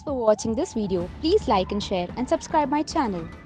for watching this video. Please like and share and subscribe my channel.